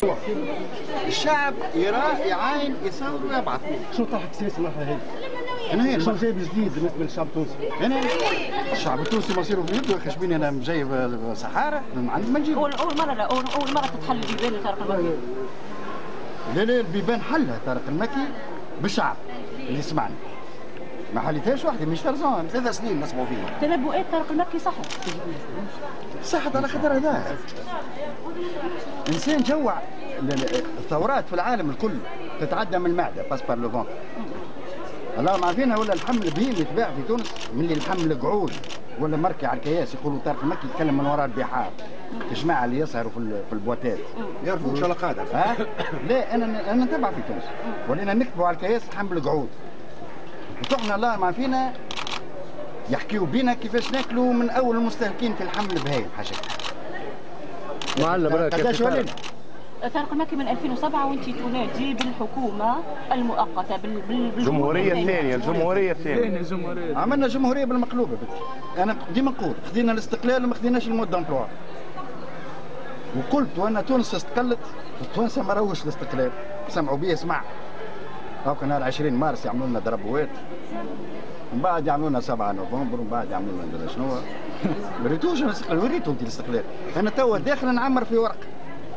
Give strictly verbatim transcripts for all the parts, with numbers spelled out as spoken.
الشعب يراه يعاين يصور ويبعث. شنو طرحك السياسي المرحله هذه؟ انا هي شنو جايب جديد بالنسبه للشعب التونسي؟ انا الشعب التونسي مصيره في يده. خشبيني انا جايب صحارى ما عندي ما نجيب. اول اول مره لا اول اول مره تتحل البيبان لطارق المكي. لا لا البيبان حلها طارق المكي بالشعب اللي سمعنا. ما حليتهاش وحدي مش طرزان ثلاث سنين نسمعوا فيها. تنبؤات طارق المكي صحت. صحت على خاطر هذا. انسان جوع. الثورات في العالم الكل تتعدى من المعده باس بار لو فونتر. اللهم عارفينها ولا الحمل البهيم يتباع في تونس من اللي الحمل قعود ولا مركي على الكياس يقولوا طارق المكي يتكلم من وراء البحار. الجماعه اللي يسهروا في في البواتات يعرفوا شو قاعده. ها؟ لا انا انا نتبع في تونس ولينا نكتبوا على الكياس الحمل قعود. وطحنا الله ما فينا يحكيوا بينا كيفاش ناكلوا من اول المستهلكين في الحمل البهايم حاجه. معلم قداش ولينا؟ طارق المكي من ألفين وسبعة وانت تنادي بالحكومه المؤقته بالجمهوريه الثانيه الجمهوريه الثانيه عملنا جمهوريه بالمقلوبه بك. انا ديما نقول خذينا الاستقلال وما خذيناش المود دامبلوا. وقلت وانا تونس استقلت التوانسه ما راهوش الاستقلال سمعوا بيه سمع. هاكا نهار عشرين مارس يعملوا لنا ضربوات ومن بعد يعملوا لنا سبعة نوفمبر ومن بعد يعملوا لنا ندري شنو. ما ريتوش الاستقلال وريتوا انت الاستقلال. انا توا داخل نعمر في ورق.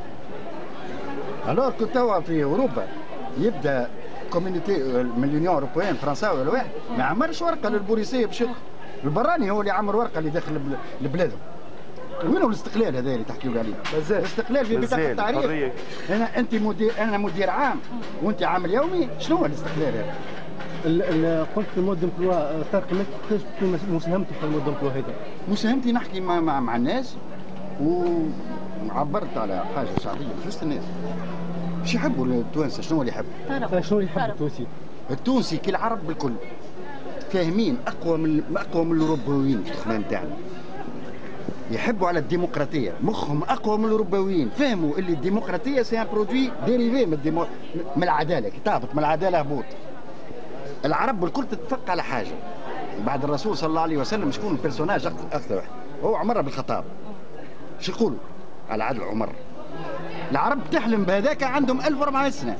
الوغ كنت توا في اوروبا يبدا كوميونيتي من اليونيون اوروبيان فرنساوي ولا واحد ما يعمرش ورقه للبوليسيه باش البراني هو اللي يعمر ورقه اللي داخل لبلادهم. وين الاستقلال هذا اللي تحكيوا عليه؟ الاستقلال في بطاقه التعريف. انا انت مدير انا مدير عام وانت عامل يومي. شنو هو الاستقلال هذا؟ قلت المود دمبلوا طارق المكي كيفاش تكون مساهمته في المود دمبلوا هذا؟ مساهمتي نحكي مع, مع, مع الناس وعبرت على حاجه شعبيه في وسط الناس. شو يحبوا التوانسه؟ شنو اللي يحبوا؟ شنو اللي يحب التونسي؟ التونسي كي العرب بالكل فاهمين اقوى من اقوى من الاوروبيين في الخدمه نتاعنا. يحبوا على الديمقراطيه مخهم اقوى من الاوروبيين. فهموا اللي الديمقراطيه سي ان برودوي ديريفي من الديمو... من العداله. كي تهبط من العداله هبوط. العرب بالكل تتفق على حاجه بعد الرسول صلى الله عليه وسلم شكون البيرسوناج اكثر واحد؟ هو عمر بن الخطاب. شو يقولوا على عدل عمر؟ العرب تحلم بهذاك عندهم ألف وأربعمائة سنه.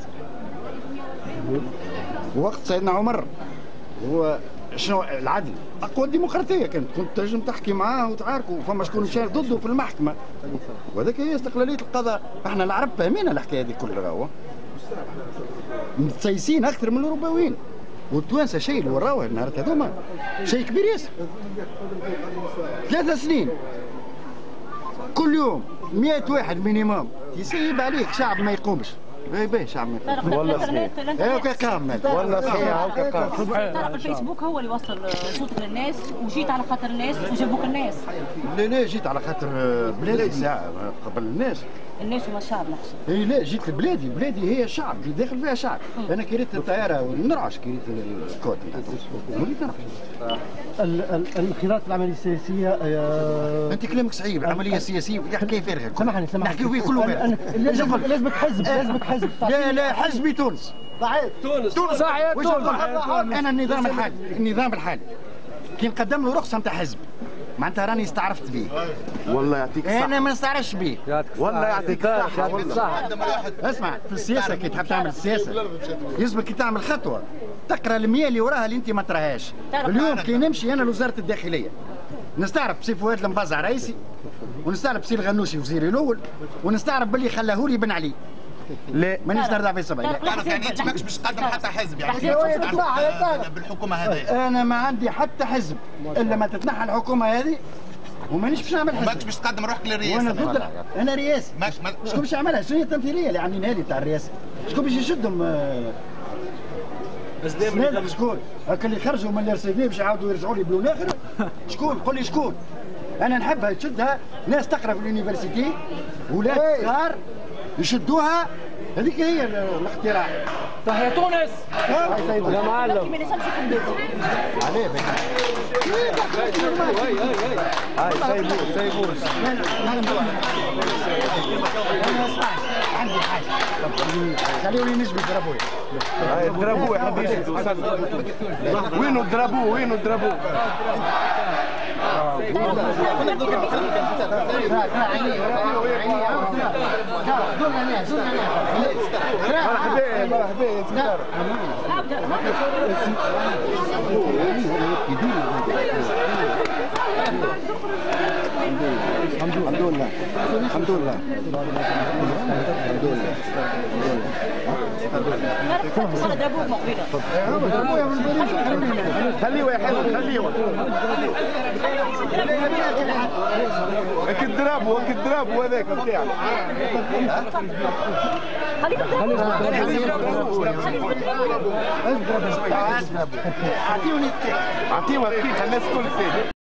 وقت سيدنا عمر هو شنو العدل؟ اقوى الديمقراطيه كانت كنت تنجم تحكي معاه وتعاركوا وفما شكون مشى ضده في المحكمه. وهذاك هي استقلاليه القضاء. احنا العرب فاهمين الحكايه هذه كلها. هو متسيسين اكثر من الاوروبيين. والتوانسه شيء اللي وراوه النهار هذوما شيء كبير ياسر. ثلاثة سنين كل يوم مئة واحد مينيموم يسيب عليك شعب ما يقومش. باهي باهي شعب ما يقومش. والله صحيح. هاكا قام والله صحيح هاكا قام. طارق الفيسبوك هو اللي وصل صوتك للناس وجيت على خاطر الناس وجابوك الناس. لا لا جيت على خاطر بلادي ساعه قبل الناس. الناس هما الشعب نحسن. اي لا جيت لبلادي. بلادي هي شعب اللي داخل فيها شعب. م. انا كريت الطياره ونرعش كريت الكود وليت نرعش. الانخراط العمليه السياسيه انت كلامك صعيب. العمليه السياسيه حكايه فارغه. سامحني سامحني نحكيو فيه كله فارغ. لازمك حزب لازمك حزب. لا لا حزبي تونس. صحيح تونس تونس صحيح تونس. انا النظام الحالي النظام الحالي كي نقدم له رخصه نتاع حزب معناتها راني استعرفت به. والله يعطيك الصحة. انا ما نستعرفش به. والله يعطيك الصحة. يعطيك الصحة. اسمع في السياسة كي تحب تعمل السياسة يلزمك كي تعمل خطوة تقرا المية اللي وراها اللي انت ما تراهاش. اليوم كي نمشي انا لوزارة الداخلية نستعرف بسي فؤاد المبازع رئيسي ونستعرف بسي الغنوشي وزيري الاول ونستعرف باللي خلاهولي بن علي. لا مانيش نرضى في السبع. تعرف يعني انت ماكش باش تقدم حتى حزب يعني بالحكومه هذه. انا ما عندي حتى حزب الا ما تتنحى الحكومه هذه ومانيش باش نعمل حزب. ماكش باش تقدم روحك للرئاسه. وانا ضد. انا رئاسي. شكون باش يعملها؟ شنو هي التمثيليه اللي عاملينها لي تاع الرئاسه؟ شكون باش يشدهم؟ بس دائما شكون؟ هكا اللي خرجوا من الار سي في باش يعاودوا يرجعوا لي بلون اخر. شكون؟ قول لي شكون؟ انا نحبها تشدها ناس تقرا في اليونيفرسيتي ولاد صغار يشدوها. هذيك هي الاختراع. تحيا تونس يا معلم. ما يلزمش يكون بلادي. عليه بك. هاي سيبوه سيبوه. انا اسمع عندي حاجه خليوني نجبد ضربوه. هاي ضربوه يا حبيبي. وينو ضربوه وينو ضربوه. مرحبا مرحبا الحمد لله الحمد لله الحمد لله خليه يا حلو خليه كدرابو كدرابو هذاك بتاعك اعطيوني اعطيه الناس كل شيء